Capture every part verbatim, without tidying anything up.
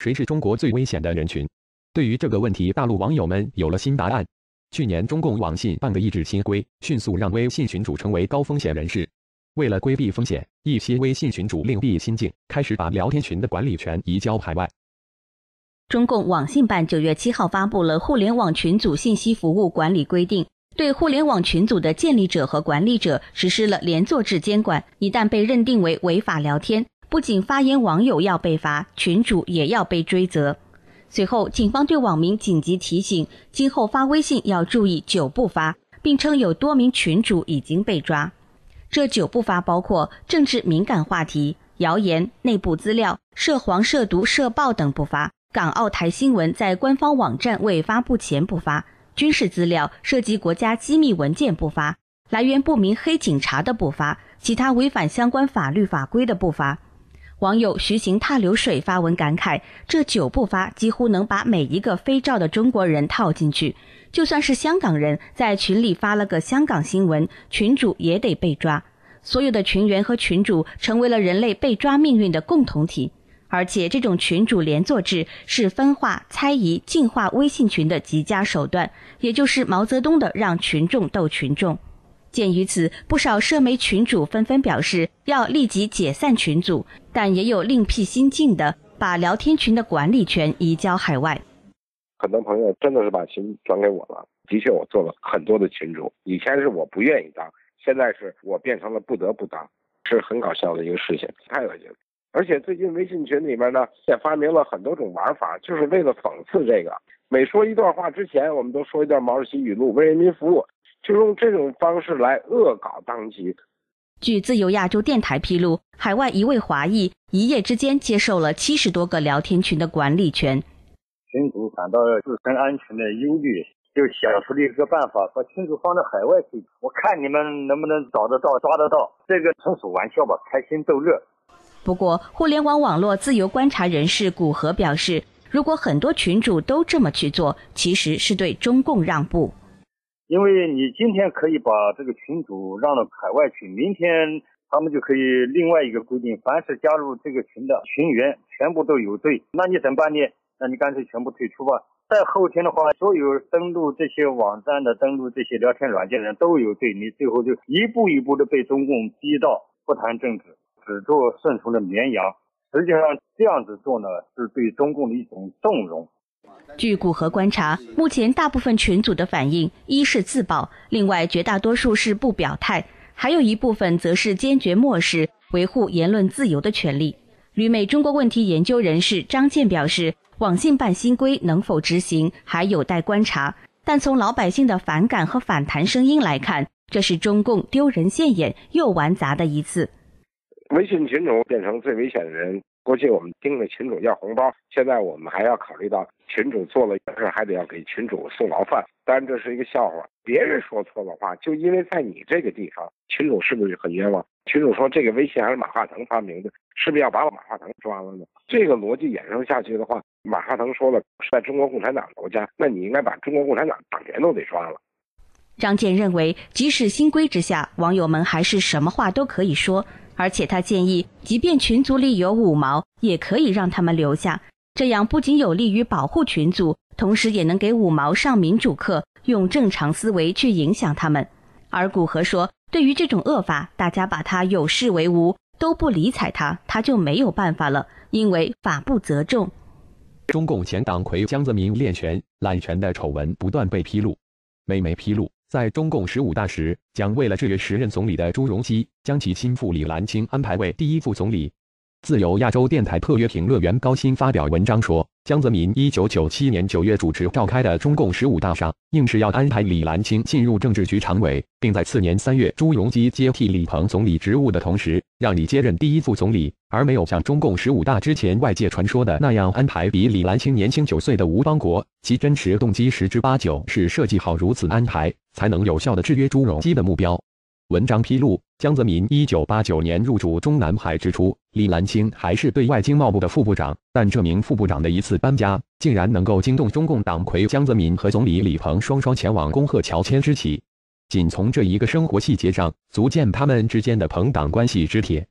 谁是中国最危险的人群？对于这个问题，大陆网友们有了新答案。去年，中共网信办的一纸新规，迅速让微信群主成为高风险人士。为了规避风险，一些微信群主另辟蹊径，开始把聊天群的管理权移交海外。 中共网信办九月七号发布了《互联网群组信息服务管理规定》，对互联网群组的建立者和管理者实施了连坐制监管。一旦被认定为违法聊天，不仅发言网友要被罚，群主也要被追责。随后，警方对网民紧急提醒，今后发微信要注意九不发，并称有多名群主已经被抓。这九不发包括政治敏感话题、谣言、内部资料、涉黄、涉毒、涉暴等不发；港澳台新闻在官方网站未发布前不发；军事资料涉及国家机密文件不发；来源不明黑警察的不发；其他违反相关法律法规的不发。网友徐行踏流水发文感慨，这九不发几乎能把每一个非照的中国人套进去，就算是香港人在群里发了个香港新闻，群主也得被抓。所有的群员和群主成为了人类被抓命运的共同体，而且这种群主连坐制是分化、猜疑、净化微信群的极佳手段，也就是毛泽东的让群众斗群众。鉴于此，不少社媒群主纷纷表示要立即解散群组，但也有另辟蹊径的把聊天群的管理权移交海外。 很多朋友真的是把群转给我了，的确我做了很多的群主，以前是我不愿意当，现在是我变成了不得不当，是很搞笑的一个事情，太恶心了。而且最近微信群里面呢，也发明了很多种玩法，就是为了讽刺这个。每说一段话之前，我们都说一段毛主席语录，为人民服务，就用这种方式来恶搞当局。 据自由亚洲电台披露，海外一位华裔一夜之间接受了七十多个聊天群的管理权。 群主感到自身安全的忧虑，就想出了一个办法，把群主放到海外去，我看你们能不能找得到、抓得到。这个纯属玩笑吧，开心逗乐。 不过，互联网网络自由观察人士古河表示，如果很多群主都这么去做，其实是对中共让步。 因为你今天可以把这个群主让到海外去，明天他们就可以另外一个规定，凡是加入这个群的群员全部都有罪，那你怎么办呢？那你干脆全部退出吧。在后天的话，所有登录这些网站的、登录这些聊天软件的人都有罪，你最后就一步一步的被中共逼到不谈政治，只做顺从的绵羊。实际上这样子做呢，是对中共的一种纵容。 据古河观察，目前大部分群组的反应，一是自保，另外绝大多数是不表态，还有一部分则是坚决漠视维护言论自由的权利。旅美中国问题研究人士张健表示，网信办新规能否执行还有待观察，但从老百姓的反感和反弹声音来看，这是中共丢人现眼又玩砸的一次。 微信群主变成最危险的人，过去我们盯着群主要红包，现在我们还要考虑到群主做了事还得要给群主送牢饭。当然这是一个笑话，别人说错了话，就因为在你这个地方，群主是不是很冤枉？群主说这个微信还是马化腾发明的，是不是要把马化腾抓了呢？这个逻辑衍生下去的话，马化腾说了是在中国共产党国家，那你应该把中国共产党党员都得抓了。 张健认为，即使新规之下，网友们还是什么话都可以说，而且他建议，即便群组里有五毛，也可以让他们留下，这样不仅有利于保护群组，同时也能给五毛上民主课，用正常思维去影响他们。而古河说，对于这种恶法，大家把它有视为无，都不理睬他，他就没有办法了，因为法不责众。 中共前党魁江泽民练权、滥权的丑闻不断被披露。每每披露，在中共十五大时，将为了制约时任总理的朱镕基，将其心腹李兰清安排为第一副总理。自由亚洲电台特约评论员高鑫发表文章说，江泽民一九九七年九月主持召开的中共十五大上，硬是要安排李兰清进入政治局常委，并在次年三月朱镕基接替李鹏总理职务的同时，让你接任第一副总理，而没有像中共十五大之前外界传说的那样安排比李兰清年轻九岁的吴邦国，其真实动机十之八九是设计好如此安排，才能有效地制约朱镕基的目标。文章披露，江泽民一九八九年入主中南海之初，李兰清还是对外经贸部的副部长，但这名副部长的一次搬家，竟然能够惊动中共党魁江泽民和总理李鹏双双前往恭贺乔迁之喜。仅从这一个生活细节上，足见他们之间的朋党关系之铁。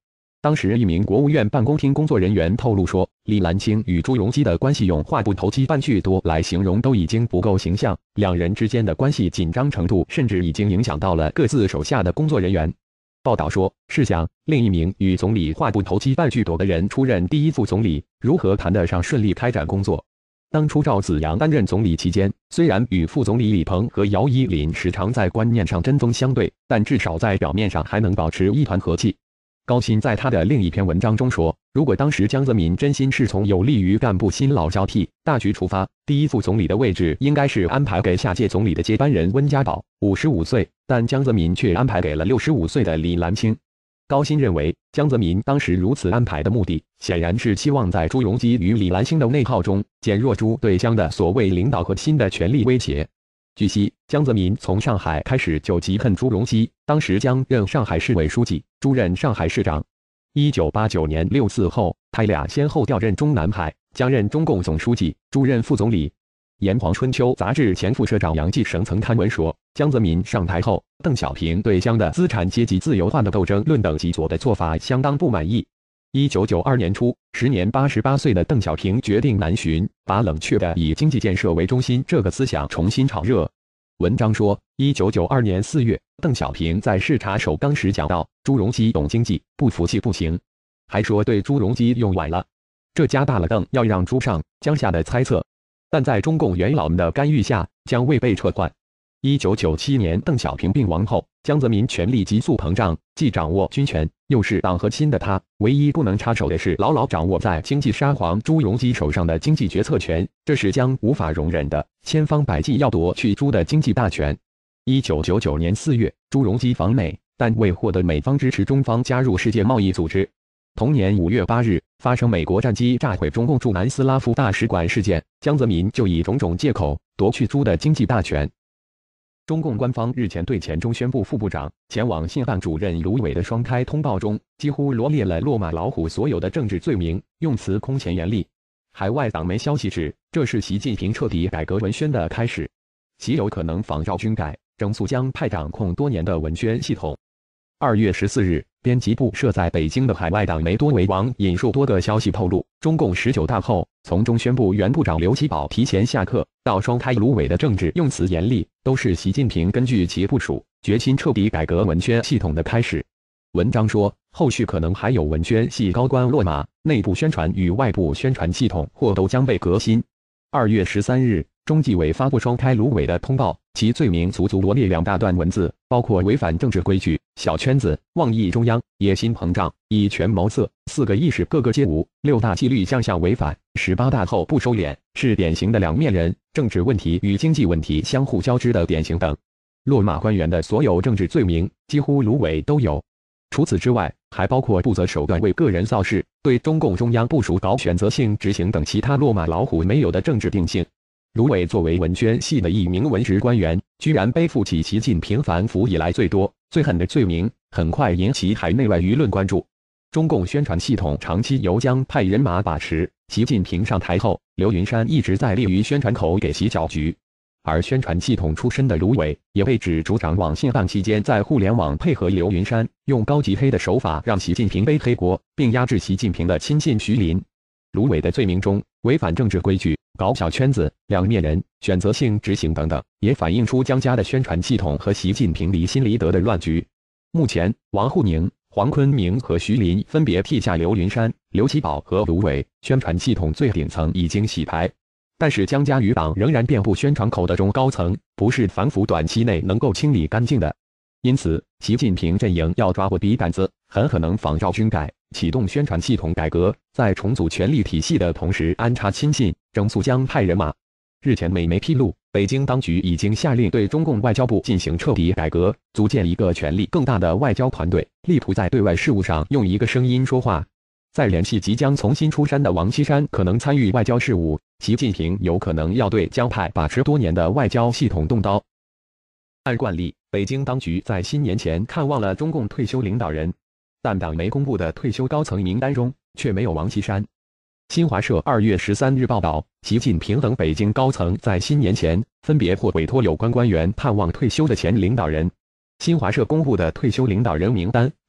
当时一名国务院办公厅工作人员透露说，李岚清与朱镕基的关系用话不投机半句多来形容都已经不够形象，两人之间的关系紧张程度甚至已经影响到了各自手下的工作人员。报道说，试想另一名与总理话不投机半句多的人出任第一副总理，如何谈得上顺利开展工作？当初赵紫阳担任总理期间，虽然与副总理李鹏和姚依林时常在观念上针锋相对，但至少在表面上还能保持一团和气。高鑫在他的另一篇文章中说，如果当时江泽民真心是从有利于干部新老交替大局出发，第一副总理的位置应该是安排给下届总理的接班人温家宝，五十五岁，但江泽民却安排给了六十五岁的李岚清。高鑫认为，江泽民当时如此安排的目的，显然是期望在朱镕基与李岚清的内耗中，减弱朱对江的所谓领导核心的权力威胁。据悉，江泽民从上海开始就极恨朱镕基，当时江任上海市委书记，朱任上海市长。一九八九年六四后，他俩先后调任中南海，江任中共总书记，朱任副总理。炎黄春秋杂志前副社长杨继绳曾刊文说，江泽民上台后，邓小平对江的资产阶级自由化的斗争论等极左的做法相当不满意。一九九二年初，时年八十八岁的邓小平决定南巡，把冷却的以经济建设为中心这个思想重新炒热。文章说，一九九二年四月，邓小平在视察首钢时讲到，朱镕基懂经济，不服气不行，还说对朱镕基用晚了，这加大了邓要让朱上江下的猜测。但在中共元老们的干预下，江未被撤换。一九九七年邓小平病亡后，江泽民权力急速膨胀，既掌握军权，又是党核心的他，唯一不能插手的是牢牢掌握在经济沙皇朱镕基手上的经济决策权，这是江无法容忍的，千方百计要夺去朱的经济大权。一九九九年四月，朱镕基访美，但未获得美方支持，中方加入世界贸易组织。同年五月八日，发生美国战机炸毁中共驻南斯拉夫大使馆事件，江泽民就以种种借口夺去朱的经济大权。中共官方日前对前中宣部副部长、前网信办主任卢伟的双开通报中，几乎罗列了落马老虎所有的政治罪名，用词空前严厉。海外党媒消息指，这是习近平彻底改革文宣的开始，极有可能仿照军改，整肃江派掌控多年的文宣系统。二月十四日，编辑部设在北京的海外党媒多维网引述多个消息透露，中共十九大后，从中宣部原部长刘奇葆提前下课，到双开卢伟的政治用词严厉，都是习近平根据其部署，决心彻底改革文宣系统的开始。文章说，后续可能还有文宣系高官落马，内部宣传与外部宣传系统或都将被革新。二月十三日，中纪委发布双开卢伟的通报，其罪名足足罗列两大段文字，包括违反政治规矩、小圈子、妄议中央、野心膨胀、以权谋色，四个意识各个皆无，六大纪律项项违反，十八大后不收敛，是典型的两面人，政治问题与经济问题相互交织的典型等。落马官员的所有政治罪名，几乎卢伟都有。除此之外，还包括不择手段为个人造势，对中共中央部署搞选择性执行等其他落马老虎没有的政治定性。卢伟作为文宣系的一名文职官员，居然背负起习近平反腐以来最多、最狠的罪名，很快引起海内外舆论关注。中共宣传系统长期由江派人马把持，习近平上台后，刘云山一直在利于宣传口给其搅局。而宣传系统出身的卢伟，也被指主掌网信办期间，在互联网配合刘云山，用高级黑的手法让习近平背黑锅，并压制习近平的亲信徐林。卢伟的罪名中，违反政治规矩、搞小圈子、两面人、选择性执行等等，也反映出江家的宣传系统和习近平离心离德的乱局。目前，王沪宁、黄坤明和徐林分别替下刘云山、刘奇葆和卢伟，宣传系统最顶层已经洗牌。但是江家余党仍然遍布宣传口的中高层，不是反腐短期内能够清理干净的。因此，习近平阵营要抓握笔杆子，很可能仿照军改，启动宣传系统改革，在重组权力体系的同时安插亲信，整肃江派人马。日前美媒披露，北京当局已经下令对中共外交部进行彻底改革，组建一个权力更大的外交团队，力图在对外事务上用一个声音说话。再联系即将从新出山的王岐山可能参与外交事务，习近平有可能要对江派把持多年的外交系统动刀。按惯例，北京当局在新年前看望了中共退休领导人，但党媒公布的退休高层名单中却没有王岐山。新华社二月十三日报道，习近平等北京高层在新年前分别或委托有关官员探望退休的前领导人。新华社公布的退休领导人名单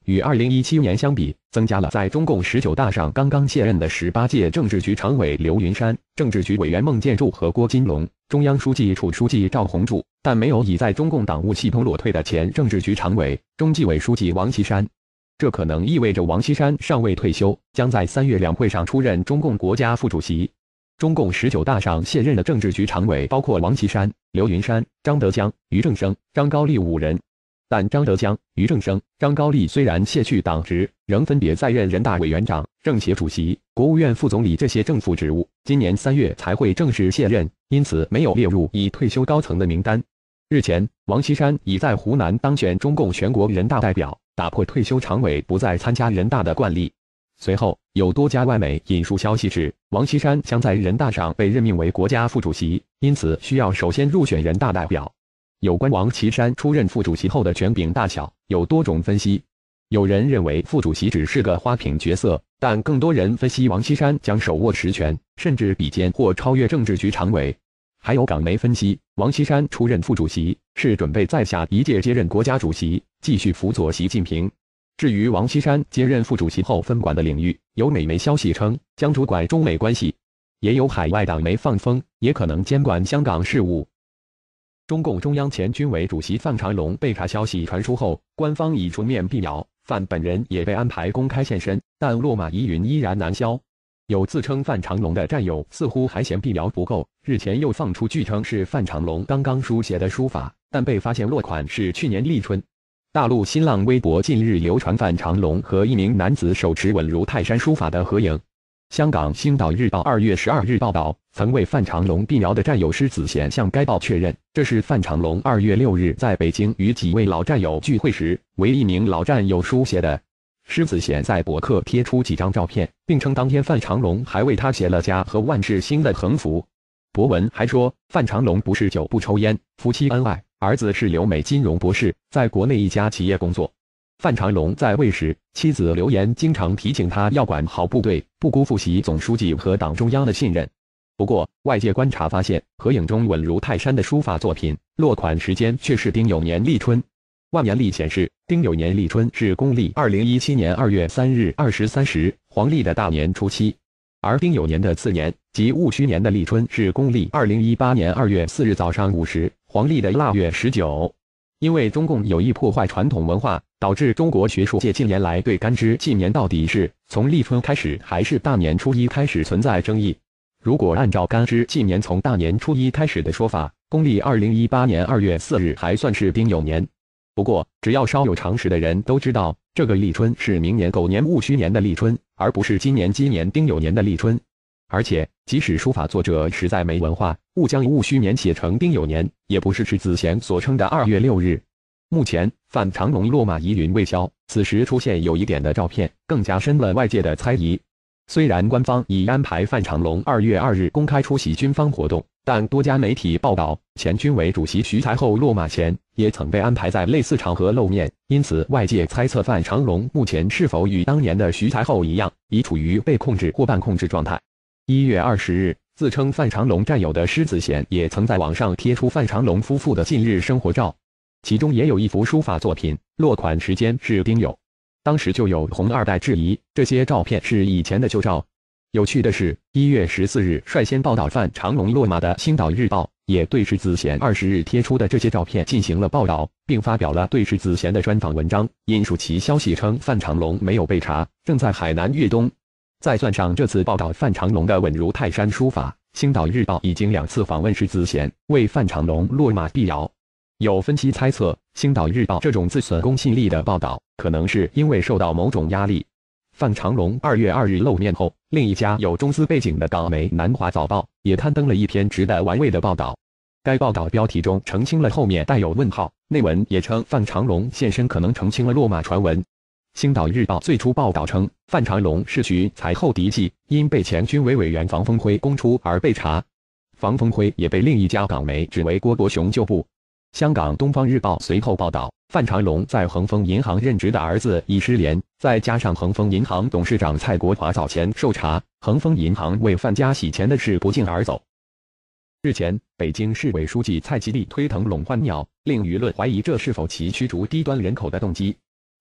与二零一七年相比，增加了在中共十九大上刚刚卸任的十八届政治局常委刘云山、政治局委员孟建柱和郭金龙、中央书记处书记赵宏柱，但没有已在中共党务系统裸退的前政治局常委、中纪委书记王岐山。这可能意味着王岐山尚未退休，将在三月两会上出任中共国家副主席。中共十九大上卸任的政治局常委包括王岐山、刘云山、张德江、俞正声、张高丽五人。但张德江、俞正声、张高丽虽然卸去党职，仍分别在任人大委员长、政协主席、国务院副总理这些政府职务，今年三月才会正式卸任，因此没有列入已退休高层的名单。日前，王岐山已在湖南当选中共全国人大代表，打破退休常委不再参加人大的惯例。随后，有多家外媒引述消息指，王岐山将在人大上被任命为国家副主席，因此需要首先入选人大代表。有关王岐山出任副主席后的权柄大小，有多种分析。有人认为副主席只是个花瓶角色，但更多人分析王岐山将手握实权，甚至比肩或超越政治局常委。还有港媒分析，王岐山出任副主席是准备在下一届接任国家主席，继续辅佐习近平。至于王岐山接任副主席后分管的领域，有美媒消息称将主管中美关系，也有海外党媒放风，也可能监管香港事务。中共中央前军委主席范长龙被查消息传出后，官方已出面辟谣，范本人也被安排公开现身，但落马疑云依然难消。有自称范长龙的战友似乎还嫌辟谣不够，日前又放出据称是范长龙刚刚书写的书法，但被发现落款是去年立春。大陆新浪微博近日流传范长龙和一名男子手持稳如泰山书法的合影。香港《星岛日报》二月十二日报道，曾为范长龙辟谣的战友施子贤向该报确认，这是范长龙二月六日在北京与几位老战友聚会时为一名老战友书写的。施子贤在博客贴出几张照片，并称当天范长龙还为他写了家和万事兴的横幅。博文还说，范长龙不是酒不抽烟，夫妻恩爱，儿子是留美金融博士，在国内一家企业工作。范长龙在位时，妻子刘岩经常提醒他要管好部队，不辜负习总书记和党中央的信任。不过，外界观察发现，合影中稳如泰山的书法作品落款时间却是丁酉年立春。万年历显示，丁酉年立春是公历二零一七年二月三日二时三时，黄历的大年初七；而丁酉年的次年，即戊戌年的立春是公历二零一八年二月四日早上五时，黄历的腊月十九。因为中共有意破坏传统文化，导致中国学术界近年来对干支纪年到底是从立春开始还是大年初一开始存在争议。如果按照干支纪年从大年初一开始的说法，公历二零一八年二月四日还算是丁酉年。不过，只要稍有常识的人都知道，这个立春是明年狗年戊戌年的立春，而不是今年鸡年丁酉年的立春。而且，即使书法作者实在没文化，误将戊戌年写成丁酉年，也不是施子贤所称的二月六日。目前，范长龙落马疑云未消，此时出现有疑点的照片，更加深了外界的猜疑。虽然官方已安排范长龙二月二日公开出席军方活动，但多家媒体报道，前军委主席徐才厚落马前也曾被安排在类似场合露面，因此外界猜测范长龙目前是否与当年的徐才厚一样，已处于被控制或半控制状态。一月二十日，自称范长龙战友的施子贤也曾在网上贴出范长龙夫妇的近日生活照，其中也有一幅书法作品，落款时间是丁酉。当时就有红二代质疑这些照片是以前的旧照。有趣的是，一月十四日率先报道范长龙落马的《星岛日报》也对施子贤二十日贴出的这些照片进行了报道，并发表了对施子贤的专访文章，引述其消息称范长龙没有被查，正在海南粤东。再算上这次报道范长龙的稳如泰山书法，《星岛日报》已经两次访问施子贤，为范长龙落马辟谣。有分析猜测，《星岛日报》这种自损公信力的报道，可能是因为受到某种压力。范长龙二月二日露面后，另一家有中资背景的港媒《南华早报》也刊登了一篇值得玩味的报道。该报道标题中澄清了后面带有问号，内文也称范长龙现身可能澄清了落马传闻。星岛日报最初报道称，范长龙是徐才厚嫡系，因被前军委委员房峰辉供出而被查。房峰辉也被另一家港媒指为郭伯雄旧部。香港东方日报随后报道，范长龙在恒丰银行任职的儿子已失联，再加上恒丰银行董事长蔡国华早前受查，恒丰银行为范家洗钱的事不胫而走。日前，北京市委书记蔡奇丽推腾垄断鸟，令舆论怀疑这是否其驱逐低端人口的动机。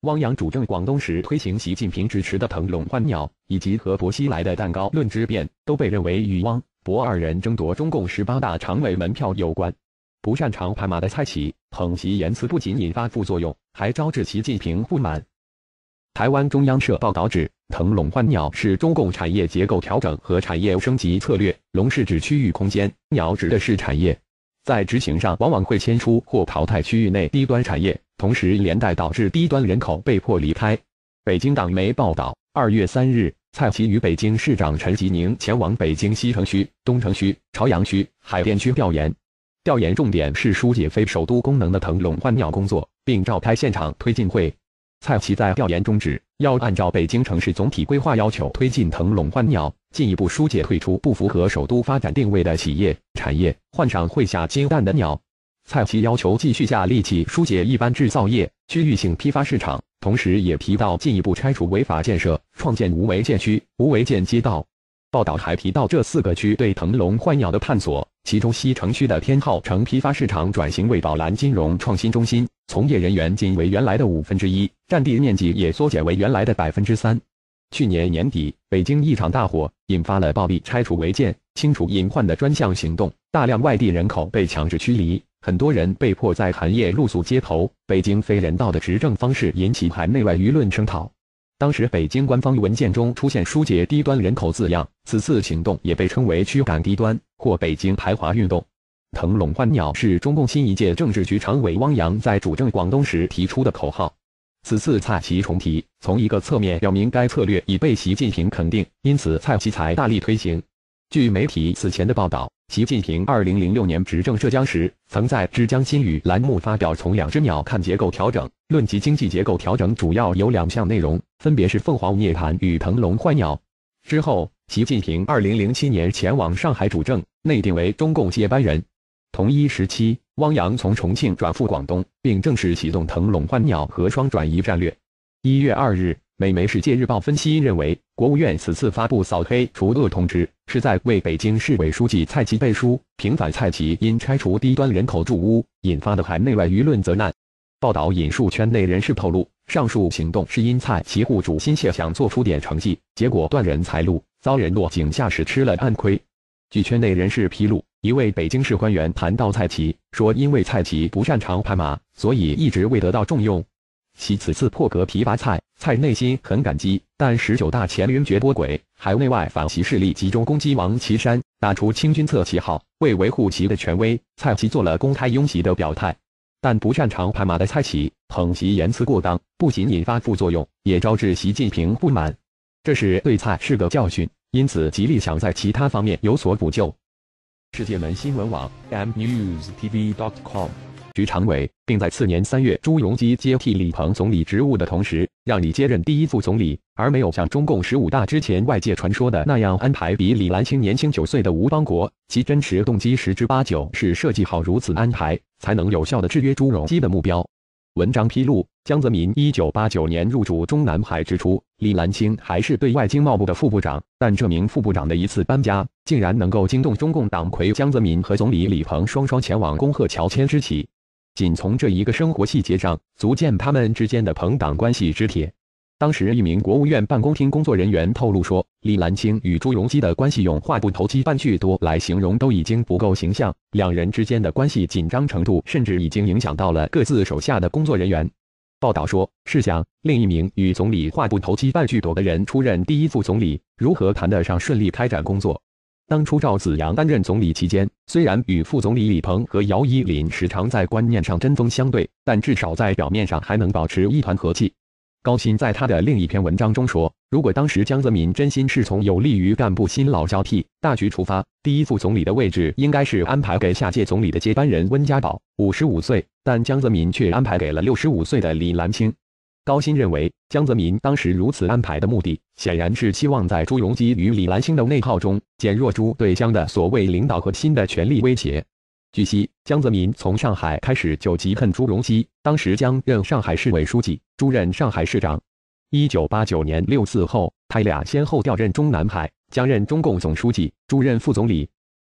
汪洋主政广东时推行习近平支持的腾笼换鸟，以及和薄熙来的蛋糕论之辩，都被认为与汪、薄二人争夺中共十八大常委门票有关。不擅长拍马的蔡奇捧习言辞不仅引发副作用，还招致习近平不满。台湾中央社报道指，腾笼换鸟是中共产业结构调整和产业升级策略，笼是指区域空间，鸟指的是产业。在执行上往往会迁出或淘汰区域内低端产业，同时连带导致低端人口被迫离开。北京党媒报道，二月三日，蔡奇与北京市长陈吉宁前往北京西城区、东城区、朝阳区、海淀区调研。调研重点是疏解非首都功能的腾笼换鸟工作，并召开现场推进会。蔡奇在调研中指，要按照北京城市总体规划要求推进腾笼换鸟，进一步疏解退出不符合首都发展定位的企业、产业，换上会下金蛋的鸟。蔡奇要求继续下力气疏解一般制造业、区域性批发市场，同时也提到进一步拆除违法建设，创建无违建区、无违建街道。报道还提到这四个区对腾笼换鸟的探索，其中西城区的天浩城批发市场转型为宝蓝金融创新中心，从业人员仅为原来的五分之一，占地面积也缩减为原来的百分之三。去年年底，北京一场大火引发了暴力拆除违建、清除隐患的专项行动，大量外地人口被强制驱离，很多人被迫在寒夜露宿街头。北京非人道的执政方式引起海内外舆论声讨。当时北京官方文件中出现疏解低端人口字样，此次行动也被称为驱赶低端或北京排华运动。腾笼换鸟是中共新一届政治局常委汪洋在主政广东时提出的口号。此次蔡奇重提，从一个侧面表明该策略已被习近平肯定，因此蔡奇才大力推行。据媒体此前的报道，习近平二零零六年执政浙江时，曾在《之江新语》栏目发表《从两只鸟看结构调整》，论及经济结构调整主要有两项内容，分别是凤凰涅槃与腾笼换鸟。之后，习近平二零零七年前往上海主政，内定为中共接班人。同一时期，汪洋从重庆转赴广东，并正式启动腾笼换鸟和双转移战略。一月二日，美媒《世界日报》分析认为，国务院此次发布扫黑除恶通知，是在为北京市委书记蔡奇背书，平反蔡奇因拆除低端人口住屋引发的海内外舆论责难。报道引述圈内人士透露，上述行动是因蔡奇户主心切想做出点成绩，结果断人财路，遭人落井下石，吃了暗亏。据圈内人士披露，一位北京市官员谈到蔡奇，说因为蔡奇不擅长拍马，所以一直未得到重用。其此次破格提拔蔡，蔡内心很感激，但十九大前云谲波诡，海内外反习势力集中攻击王岐山，打出清君侧旗号，为维护其的权威，蔡奇做了公开拥习的表态。但不擅长拍马的蔡奇捧习言辞过当，不仅引发副作用，也招致习近平不满。这是对蔡是个教训，因此极力想在其他方面有所补救。世界门新闻网 m news t v dot com 局常委，并在次年三月朱镕基接替李鹏总理职务的同时，让李接任第一副总理，而没有像中共十五大之前外界传说的那样安排比李兰清年轻九岁的吴邦国，其真实动机十之八九是设计好如此安排，才能有效地制约朱镕基的目标。文章披露，江泽民一九八九年入主中南海之初，李兰清还是对外经贸部的副部长，但这名副部长的一次搬家，竟然能够惊动中共党魁江泽民和总理李鹏双双前往恭贺乔迁之喜。仅从这一个生活细节上，足见他们之间的朋党关系之铁。当时一名国务院办公厅工作人员透露说，李兰清与朱镕基的关系用话不投机半句多来形容都已经不够形象，两人之间的关系紧张程度甚至已经影响到了各自手下的工作人员。报道说，试想另一名与总理话不投机半句多的人出任第一副总理，如何谈得上顺利开展工作？当初赵紫阳担任总理期间，虽然与副总理李鹏和姚依林时常在观念上针锋相对，但至少在表面上还能保持一团和气。高鑫在他的另一篇文章中说，如果当时江泽民真心是从有利于干部新老交替大局出发，第一副总理的位置应该是安排给下届总理的接班人温家宝，五十五岁，但江泽民却安排给了六十五岁的李兰清。高鑫认为，江泽民当时如此安排的目的，显然是期望在朱镕基与李兰清的内耗中，减弱朱对江的所谓领导和新的权力威胁。据悉，江泽民从上海开始就极恨朱镕基，当时江任上海市委书记，朱任上海市长。一九八九年六四后，他俩先后调任中南海，江任中共总书记，朱任副总理。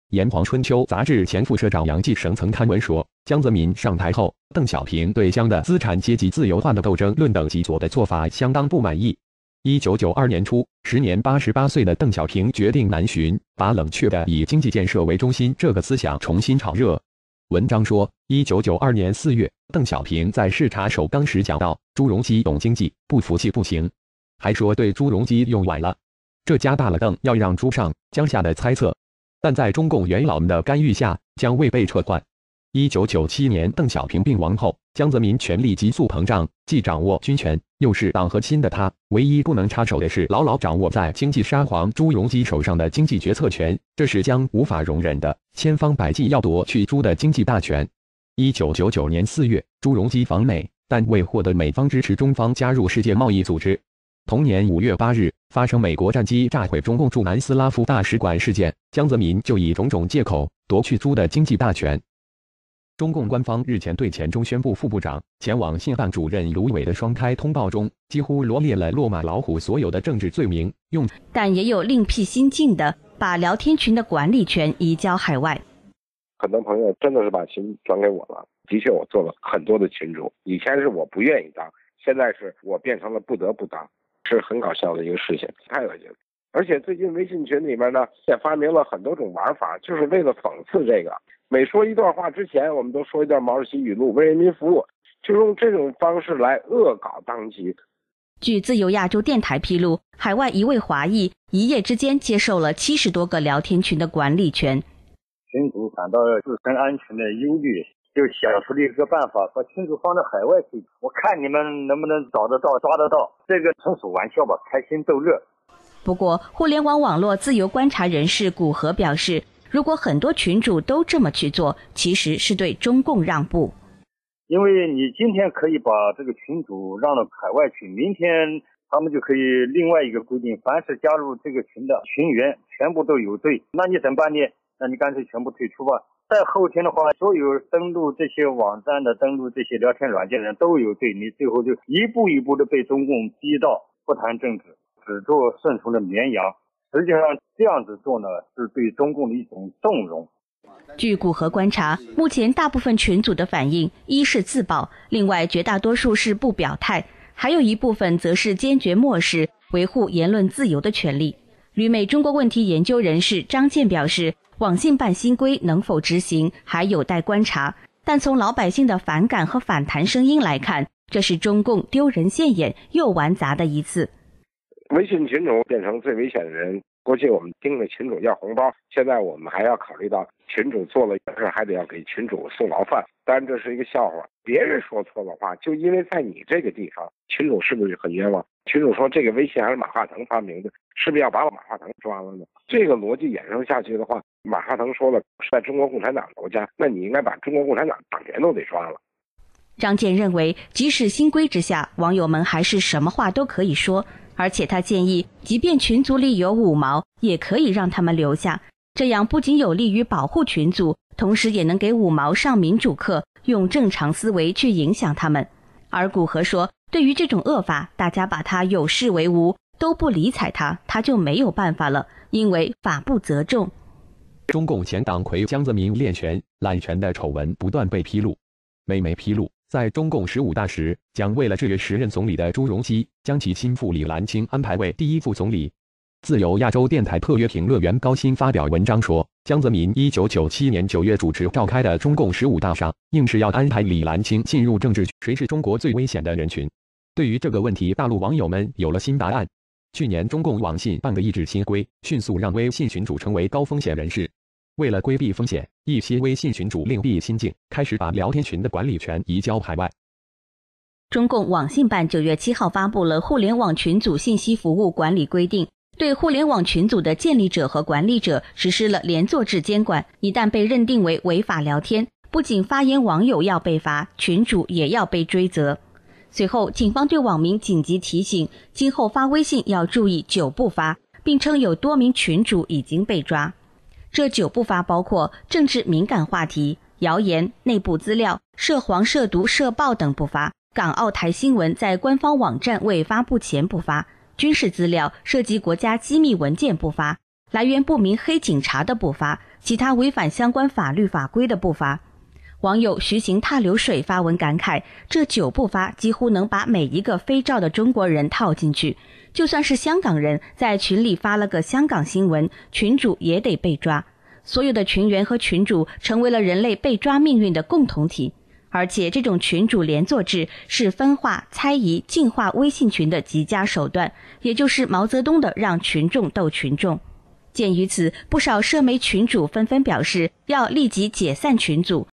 炎黄春秋》杂志前副社长杨继绳曾刊文说，江泽民上台后，邓小平对湘的资产阶级自由化的斗争论等极左的做法相当不满意。一九九二年初，时年八十八岁的邓小平决定南巡，把冷却的以经济建设为中心这个思想重新炒热。文章说，一九九二年四月，邓小平在视察首钢时讲到，朱镕基懂经济，不服气不行，还说对朱镕基用晚了，这加大了邓要让朱上江下的猜测。但在中共元老们的干预下，将未被撤换。一九九七年邓小平病亡后，江泽民权力急速膨胀，既掌握军权，又是党核心的他，唯一不能插手的是牢牢掌握在经济沙皇朱镕基手上的经济决策权，这是江无法容忍的，千方百计要夺去朱的经济大权。一九九九年四月，朱镕基访美，但未获得美方支持，中方加入世界贸易组织。同年五月八日，发生美国战机炸毁中共驻南斯拉夫大使馆事件，江泽民就以种种借口夺去朱的经济大权。中共官方日前对前中宣部副部长、前网信办主任卢伟的双开通报中，几乎罗列了落马老虎所有的政治罪名，用但也有另辟蹊径的，把聊天群的管理权移交海外。 很多朋友真的是把群转给我了，的确我做了很多的群主，以前是我不愿意当，现在是我变成了不得不当。是很搞笑的一个事情，太恶心了。而且最近微信群里面呢，也发明了很多种玩法，就是为了讽刺这个。每说一段话之前，我们都说一段毛主席语录，为人民服务，就用这种方式来恶搞当局。 据自由亚洲电台披露，海外一位华裔一夜之间接受了七十多个聊天群的管理权。 群主感到自身安全的忧虑，就想出了一个办法，把群主放到海外去，我看你们能不能找得到抓得到，这个纯属玩笑吧，开心逗乐。 不过互联网网络自由观察人士古河表示，如果很多群主都这么去做，其实是对中共让步。 因为你今天可以把这个群主让到海外去，明天他们就可以另外一个规定，凡是加入这个群的群员全部都有罪，那你怎么办呢？那你干脆全部退出吧。在后天的话，所有登录这些网站的、登录这些聊天软件的人都有罪，你最后就一步一步的被中共逼到不谈政治，只做顺从的绵羊。实际上这样子做呢，是对中共的一种纵容。 据古河观察，目前大部分群组的反应，一是自保，另外绝大多数是不表态，还有一部分则是坚决漠视维护言论自由的权利。旅美中国问题研究人士张健表示，网信办新规能否执行还有待观察，但从老百姓的反感和反弹声音来看，这是中共丢人现眼又玩砸的一次。 微信群主变成最危险的人，过去我们盯着群主要红包，现在我们还要考虑到群主做了事还得要给群主送牢饭，当然这是一个笑话。别人说错了话，就因为在你这个地方，群主是不是很冤枉？群主说这个微信还是马化腾发明的，是不是要把马化腾抓了呢？这个逻辑衍生下去的话，马化腾说了是在中国共产党国家，那你应该把中国共产党党员都得抓了。 张健认为，即使新规之下，网友们还是什么话都可以说，而且他建议，即便群组里有五毛，也可以让他们留下，这样不仅有利于保护群组，同时也能给五毛上民主课，用正常思维去影响他们。而古河说，对于这种恶法，大家把它有视为无，都不理睬他，他就没有办法了，因为法不责众。 中共前党魁江泽民练权、揽权的丑闻不断被披露。每每披露，在中共十五大时，将为了制约时任总理的朱镕基，将其心腹李兰清安排为第一副总理。自由亚洲电台特约评论员高鑫发表文章说，江泽民一九九七年九月主持召开的中共十五大上，硬是要安排李兰清进入政治，谁是中国最危险的人群？对于这个问题，大陆网友们有了新答案。去年中共网信办的抑制新规，迅速让微信群主成为高风险人士。为了规避风险，一些微信群主另辟蹊径，开始把聊天群的管理权移交海外。 中共网信办九月七号发布了《互联网群组信息服务管理规定》，对互联网群组的建立者和管理者实施了连坐制监管，一旦被认定为违法聊天，不仅发言网友要被罚，群主也要被追责。随后，警方对网民紧急提醒，今后发微信要注意九不发，并称有多名群主已经被抓。这九不发包括政治敏感话题、谣言、内部资料、涉黄、涉毒、涉暴等不发；港澳台新闻在官方网站未发布前不发；军事资料涉及国家机密文件不发；来源不明黑警察的不发； 其他违反相关法律法规的不罚。网友徐行踏流水发文感慨，这九不发几乎能把每一个非照的中国人套进去，就算是香港人在群里发了个香港新闻，群主也得被抓。所有的群员和群主成为了人类被抓命运的共同体，而且这种群主连坐制是分化、猜疑、净化微信群的极佳手段，也就是毛泽东的让群众斗群众。鉴于此，不少社媒群主纷纷表示要立即解散群组，